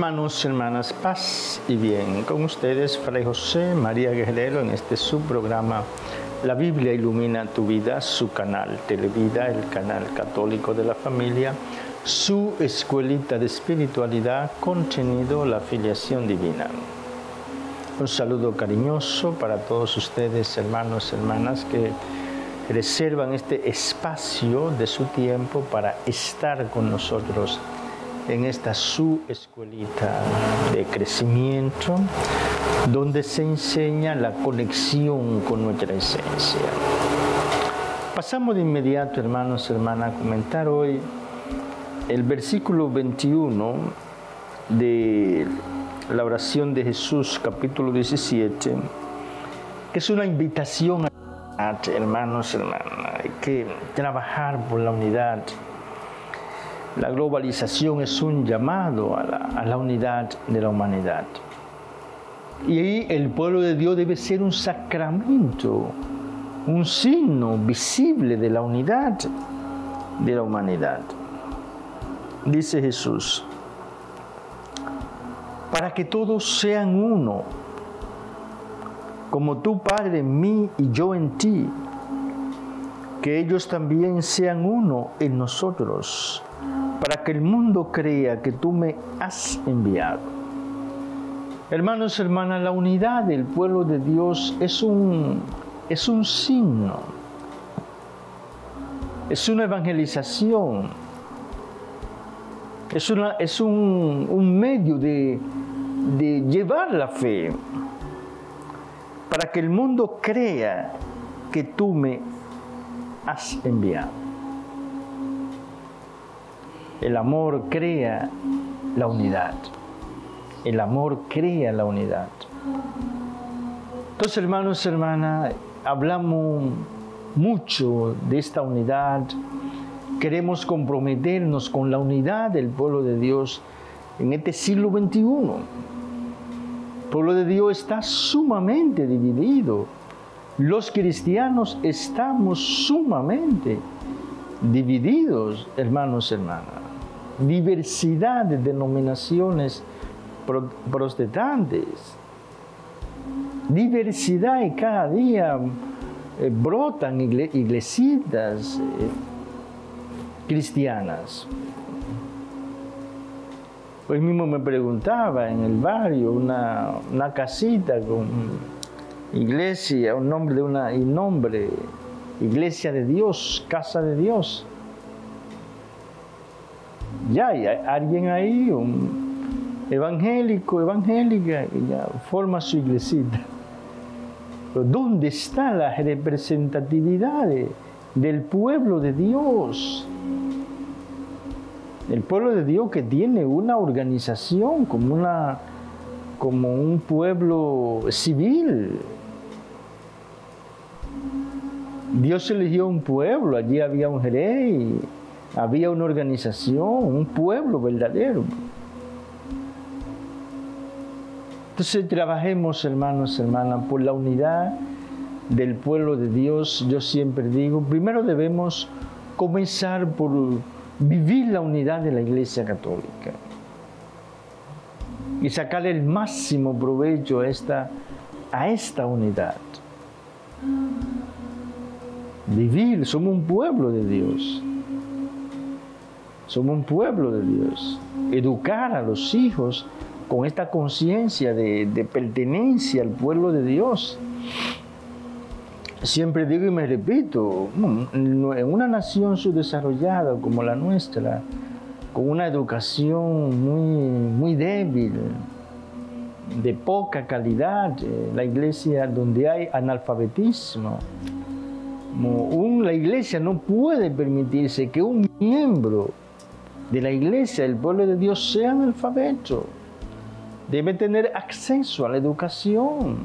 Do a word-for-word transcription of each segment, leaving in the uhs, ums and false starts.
Hermanos, hermanas, paz y bien. Con ustedes, Fray José María Guerrero, en este subprograma La Biblia ilumina tu vida, su canal Televida, el canal católico de la familia, su escuelita de espiritualidad, contenido la filiación divina. Un saludo cariñoso para todos ustedes, hermanos, hermanas, que reservan este espacio de su tiempo para estar con nosotros en esta su escuelita de crecimiento, donde se enseña la conexión con nuestra esencia. Pasamos de inmediato, hermanos, hermanas, a comentar hoy el versículo veintiuno de la oración de Jesús, capítulo diecisiete, que es una invitación a, hermanos, hermanas, hay que trabajar por la unidad. La globalización es un llamado a la, a la unidad de la humanidad. Y ahí el pueblo de Dios debe ser un sacramento, un signo visible de la unidad de la humanidad. Dice Jesús, para que todos sean uno, como tú, Padre, en mí y yo en ti, que ellos también sean uno en nosotros, para que el mundo crea que tú me has enviado. Hermanos, hermanas, la unidad del pueblo de Dios es un, es un signo, es una evangelización, es, una, es un, un medio de, de llevar la fe, para que el mundo crea que tú me has enviado. El amor crea la unidad. El amor crea la unidad. Entonces, hermanos, hermanas, hablamos mucho de esta unidad. Queremos comprometernos con la unidad del pueblo de Dios en este siglo veintiuno. El pueblo de Dios está sumamente dividido. Los cristianos estamos sumamente divididos, hermanos, hermanas. Diversidad de denominaciones protestantes. Diversidad, y cada día eh, brotan igle iglesitas eh, cristianas. Hoy mismo me preguntaba en el barrio una, una casita con iglesia, un nombre de una y nombre, Iglesia de Dios, Casa de Dios. Ya hay alguien ahí, un evangélico, evangélica, que ya forma su iglesita. Pero ¿dónde está la representatividad de, del pueblo de Dios? El pueblo de Dios que tiene una organización como, una, como un pueblo civil. Dios eligió un pueblo, allí había un rey, había una organización, un pueblo verdadero. Entonces trabajemos, hermanos, hermanas, por la unidad del pueblo de Dios. Yo siempre digo, primero debemos comenzar por vivir la unidad de la Iglesia Católica y sacarle el máximo provecho a esta, a esta unidad. Vivir, somos un pueblo de Dios. Somos un pueblo de Dios. Educar a los hijos con esta conciencia de, de pertenencia al pueblo de Dios. Siempre digo y me repito, en una nación subdesarrollada como la nuestra, con una educación muy, muy débil, de poca calidad, la iglesia donde hay analfabetismo, Un, la iglesia no puede permitirse que un miembro de la iglesia, del pueblo de Dios, sea analfabeto. Debe tener acceso a la educación.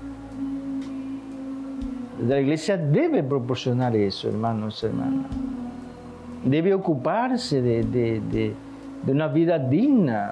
La iglesia debe proporcionar eso, hermanos, hermanas. Debe ocuparse de, de, de, de una vida digna.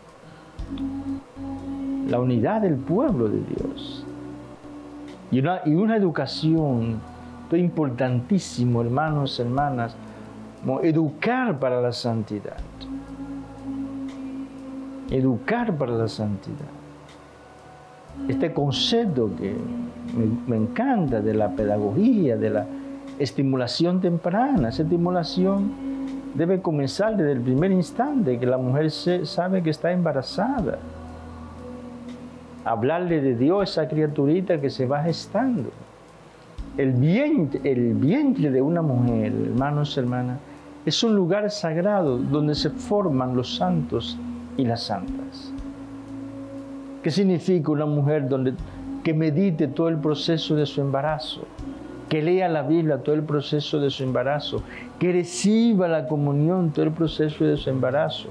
La unidad del pueblo de Dios. Y una, y una educación. Esto es importantísimo, hermanos, hermanas, educar para la santidad. educar para la santidad. Este concepto que me, me encanta de la pedagogía, de la estimulación temprana. Esa estimulación debe comenzar desde el primer instante que la mujer se, sabe que está embarazada. Hablarle de Dios a esa criaturita que se va gestando. El vientre, el vientre de una mujer, hermanos y hermanas, es un lugar sagrado donde se forman los santos y las santas. ¿Qué significa una mujer donde, que medite todo el proceso de su embarazo? Que lea la Biblia todo el proceso de su embarazo, que reciba la comunión todo el proceso de su embarazo.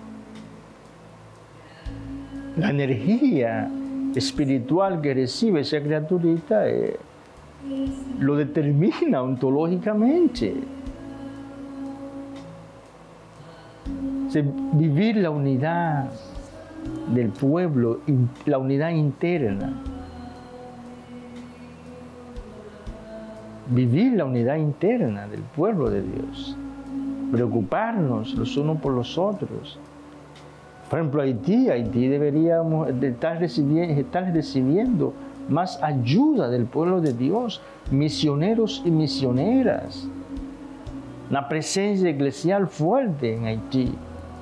La energía espiritual que recibe esa criaturita eh, lo determina ontológicamente. Se, vivir la unidad del pueblo, la unidad interna. Vivir la unidad interna del pueblo de Dios, preocuparnos los unos por los otros. Por ejemplo, Haití, Haití deberíamos estar recibiendo, estar recibiendo más ayuda del pueblo de Dios, misioneros y misioneras, una presencia eclesial fuerte en Haití,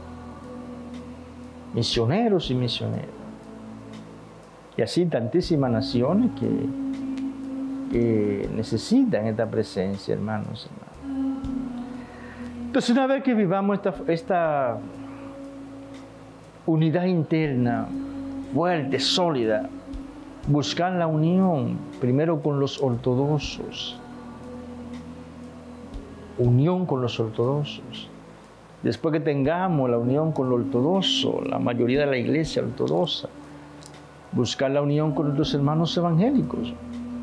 misioneros y misioneras, y así tantísimas naciones que que necesitan esta presencia, hermanos. hermanos. Entonces, una vez que vivamos esta, esta unidad interna fuerte, sólida, buscar la unión primero con los ortodoxos, unión con los ortodoxos. Después que tengamos la unión con lo ortodoxo, la mayoría de la iglesia ortodoxa, buscar la unión con nuestros hermanos evangélicos.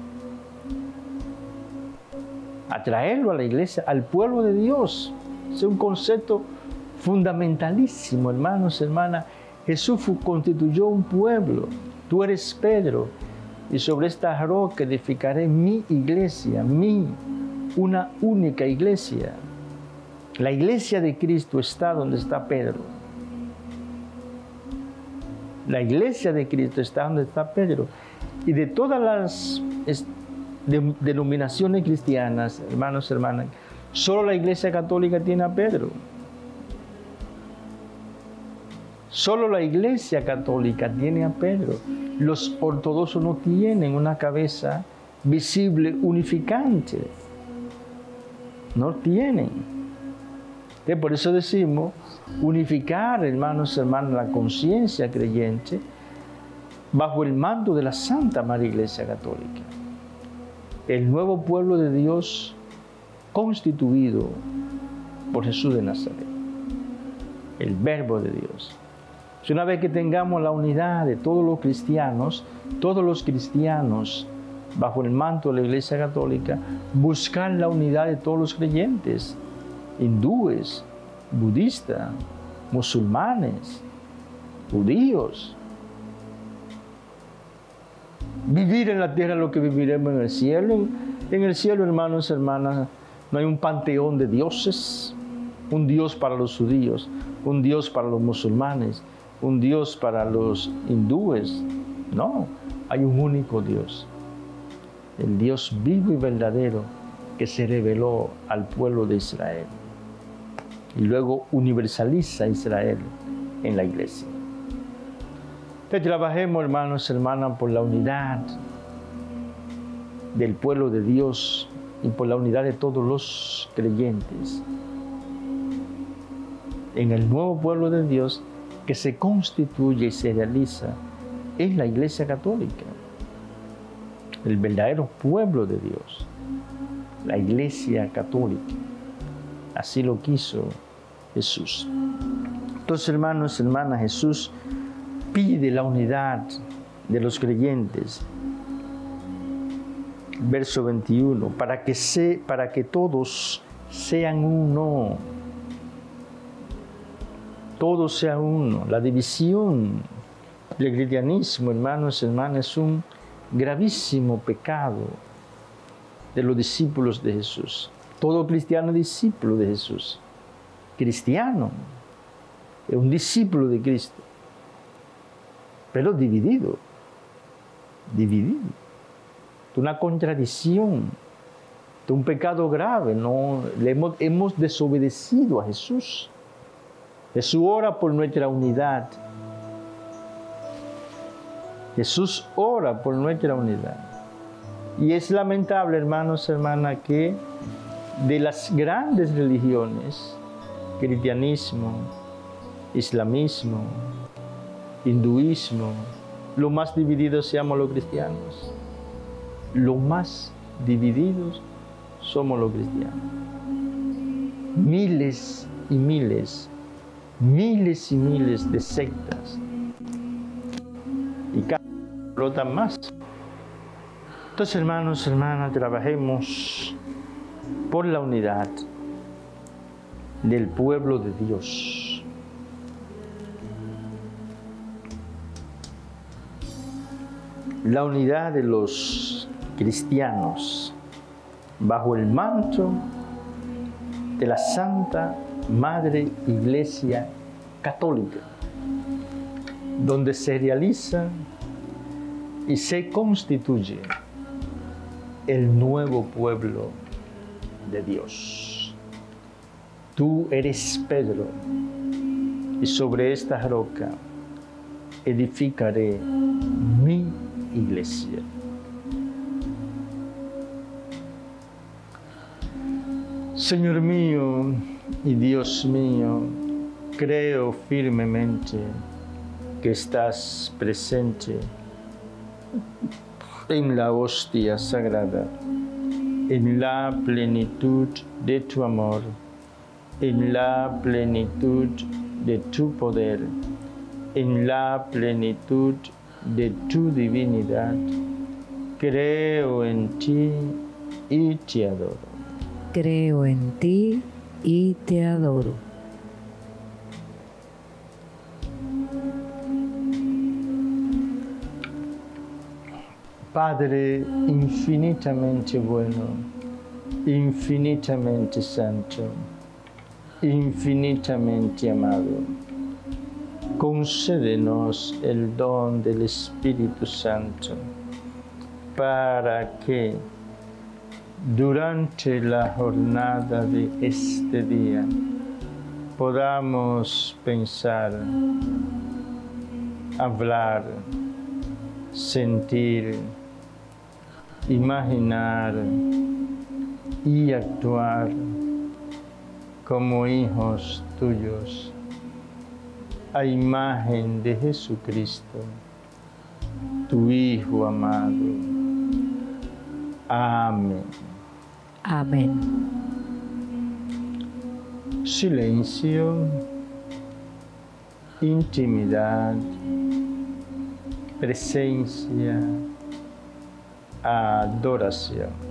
Atraerlo a la iglesia, al pueblo de Dios. Es un concepto fundamentalísimo, hermanos, hermanas. Jesús constituyó un pueblo. Tú eres Pedro, y sobre esta roca edificaré mi iglesia, mi, una única iglesia. La iglesia de Cristo está donde está Pedro. La iglesia de Cristo está donde está Pedro. Y de todas las de, denominaciones cristianas, hermanos y hermanas, solo la Iglesia Católica tiene a Pedro. Solo la Iglesia Católica tiene a Pedro. Los ortodoxos no tienen una cabeza visible, unificante. No tienen. Entonces, por eso decimos, unificar, hermanos y hermanas, la conciencia creyente bajo el mando de la Santa María Iglesia Católica. El nuevo pueblo de Dios constituido por Jesús de Nazaret, el Verbo de Dios. Si una vez que tengamos la unidad de todos los cristianos, todos los cristianos bajo el manto de la Iglesia Católica, buscar la unidad de todos los creyentes, hindúes, budistas, musulmanes, judíos. Vivir en la tierra lo que viviremos en el cielo. En el cielo, hermanos y hermanas, no hay un panteón de dioses, un Dios para los judíos, un Dios para los musulmanes, un Dios para los hindúes. No, hay un único Dios, el Dios vivo y verdadero que se reveló al pueblo de Israel y luego universaliza a Israel en la iglesia. Que trabajemos, hermanos y hermanas, por la unidad del pueblo de Dios y por la unidad de todos los creyentes en el nuevo pueblo de Dios que se constituye y se realiza en la Iglesia Católica, el verdadero pueblo de Dios, la Iglesia Católica. Así lo quiso Jesús. Entonces, hermanos y hermanas, Jesús pide la unidad de los creyentes. Verso veintiuno, para que, se, para que todos sean uno. Todos sean uno. La división del cristianismo, hermanos y hermanas, es un gravísimo pecado de los discípulos de Jesús. Todo cristiano es discípulo de Jesús. Cristiano es un discípulo de Cristo. pero dividido, dividido. Una contradicción, un pecado grave, ¿no? Le hemos, hemos desobedecido a Jesús. Jesús ora por nuestra unidad. Jesús ora por nuestra unidad. Y es lamentable, hermanos, hermanas, que de las grandes religiones, cristianismo, islamismo, hinduismo, lo más divididos seamos los cristianos. Lo más divididos somos los cristianos. Miles y miles, miles y miles de sectas. Y cada vez brotan más. Entonces, hermanos, hermanas, trabajemos por la unidad del pueblo de Dios. La unidad de los cristianos bajo el manto de la Santa Madre Iglesia Católica, donde se realiza y se constituye el nuevo pueblo de Dios. Tú eres Pedro, y sobre esta roca edificaré mi iglesia. Señor mío y Dios mío, creo firmemente que estás presente en la hostia sagrada, en la plenitud de tu amor, en la plenitud de tu poder, en la plenitud de tu divinidad. Creo en ti y te adoro. Creo en ti y te adoro. Padre infinitamente bueno, infinitamente santo, infinitamente amado, concédenos el don del Espíritu Santo para que durante la jornada de este día podamos pensar, hablar, sentir, imaginar y actuar como hijos tuyos, a imagen de Jesucristo, tu Hijo amado. Amén. Amén. Silencio, intimidad, presencia, adoración.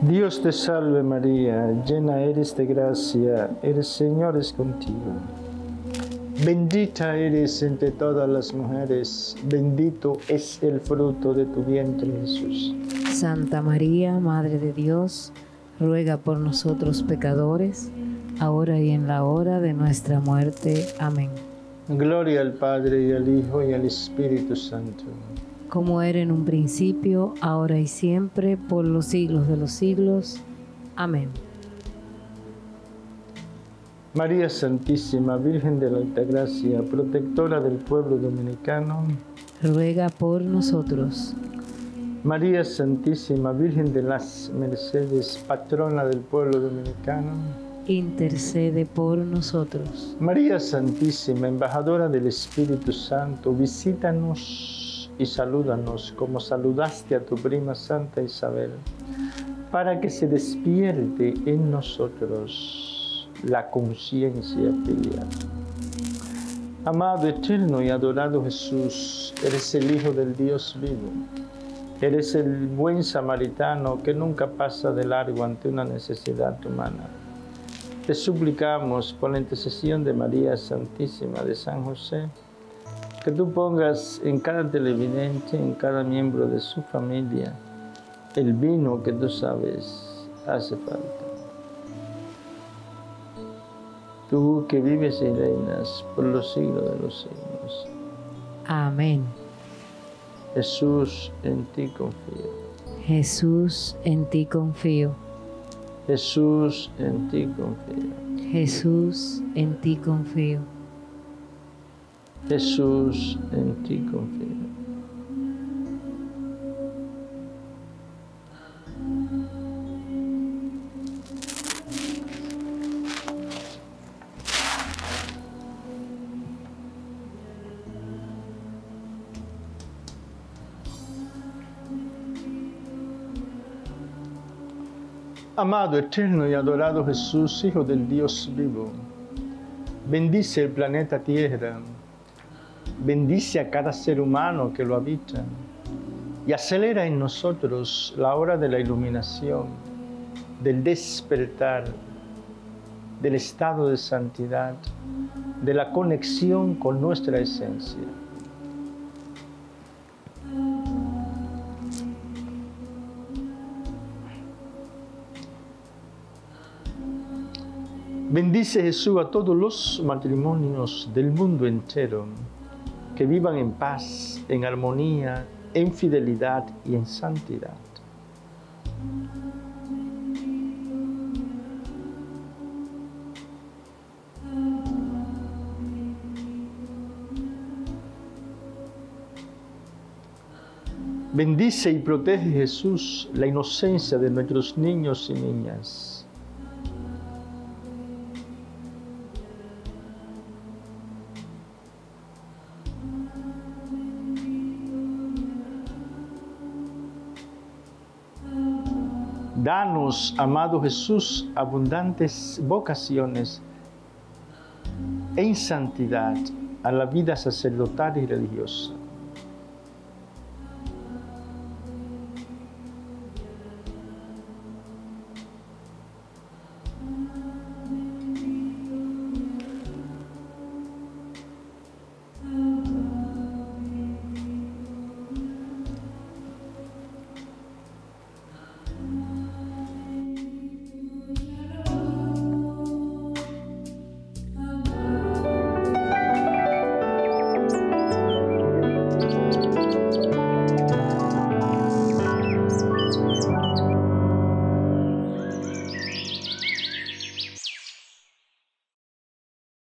Dios te salve María, llena eres de gracia, el Señor es contigo. Bendita eres entre todas las mujeres, bendito es el fruto de tu vientre Jesús. Santa María, Madre de Dios, ruega por nosotros pecadores, ahora y en la hora de nuestra muerte. Amén. Gloria al Padre, y al Hijo, y al Espíritu Santo. Como era en un principio, ahora y siempre, por los siglos de los siglos. Amén. María Santísima, Virgen de la Altagracia, protectora del pueblo dominicano, ruega por nosotros. María Santísima, Virgen de las Mercedes, patrona del pueblo dominicano, intercede por nosotros. María Santísima, embajadora del Espíritu Santo, visítanos y salúdanos como saludaste a tu prima Santa Isabel, para que se despierte en nosotros la conciencia filial. Amado, eterno y adorado Jesús, eres el Hijo del Dios vivo. Eres el buen samaritano que nunca pasa de largo ante una necesidad humana. Te suplicamos por la intercesión de María Santísima, de San José, que tú pongas en cada televidente, en cada miembro de su familia, el vino que tú sabes hace falta. Tú que vives y reinas por los siglos de los siglos. Amén. Jesús, en ti confío. Jesús, en ti confío. Jesús, en ti confío. Jesús, en ti confío. Jesús, en ti confío. Amado, eterno y adorado Jesús, Hijo del Dios vivo, bendice el planeta Tierra, bendice a cada ser humano que lo habita y acelera en nosotros la hora de la iluminación, del despertar, del estado de santidad, de la conexión con nuestra esencia. Bendice Jesús a todos los matrimonios del mundo entero, que vivan en paz, en armonía, en fidelidad y en santidad. Bendice y protege Jesús la inocencia de nuestros niños y niñas. Danos, amado Jesús, abundantes vocaciones en santidad a la vida sacerdotal y religiosa.